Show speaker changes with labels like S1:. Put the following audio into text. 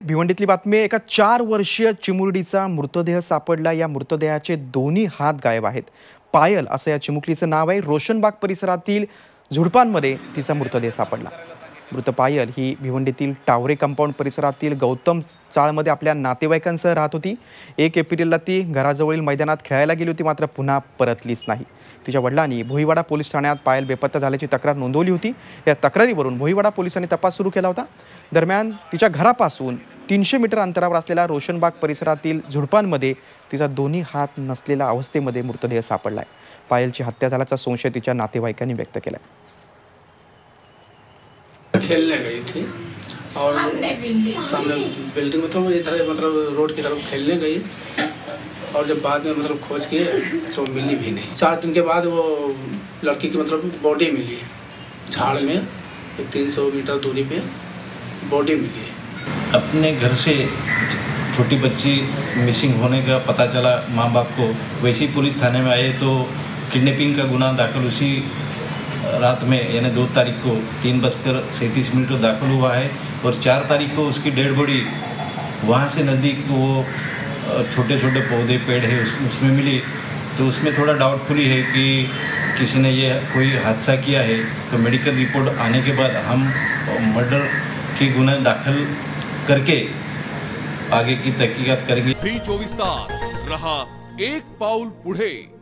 S1: भिवंडीतली बातमी आहे। एका 4 वर्षीय चिमुरडीचा मृतदेह सापडला। या मृतदेहाचे दोन्ही हात गायब आहेत। पायल असं या चिमुकलीचं नाव आहे। रोशनबाग परिसरातील झुडपांमध्ये तिचा मृतदेह सापडला। मृत पायल ही भिवंडीतील टावरे कंपाऊंड परिसरातील गौतम चाळमध्ये आपल्या नातेवाईकांसह राहत होती। 1 एप्रिलला ती घराजवळील मैदानात खेळायला गेली होती, मात्र पुन्हा परतलीच नाही। तिच्या वडिलांनी भोईवाडा पोलीस ठाण्यात पायल बेपत्ता झाल्याची तक्रार नोंदवली होती। या तक्रारीवरून भोईवाडा पोलिसांनी तपास सुरू केला होता। दरम्यान तिच्या घरापासून 300 मीटर अंतरावर असलेल्या रोशनबाग परिसरातील झुडपांमध्ये तिचा दोन्ही हात नसलेल्या अवस्थेमध्ये मृतदेह सापडलाय। पायलची हत्या झाल्याचा संशय तिच्या नातेवाईकांनी व्यक्त केलाय।
S2: खेलने गई थी और सामने बिल्डिंग मतलब इधर मतलब रोड की तरफ खेलने गई और जब बाद में मतलब खोज किए तो मिली भी नहीं। 4 दिन के बाद वो लड़की की मतलब बॉडी मिली झाड़ में, 300 मीटर दूरी पे बॉडी मिली है।
S3: अपने घर से छोटी बच्ची मिसिंग होने का पता चला माँ बाप को, वैसे ही पुलिस थाने में आए तो किडनैपिंग का गुना दाखिल उसी रात में यानी 2 तारीख को 3:37 को दाखिल हुआ है और 4 तारीख को उसकी डेड बॉडी वहाँ से नज़दीक वो छोटे छोटे पौधे पेड़ है उसमें मिली। तो उसमें थोड़ा डाउटफुल ही है कि किसी ने ये कोई हादसा किया है। तो मेडिकल रिपोर्ट आने के बाद हम मर्डर के गुना दाखिल करके आगे की तहकीकात करेंगे।
S4: झी 24 तास रहा एक पाऊल पुढे।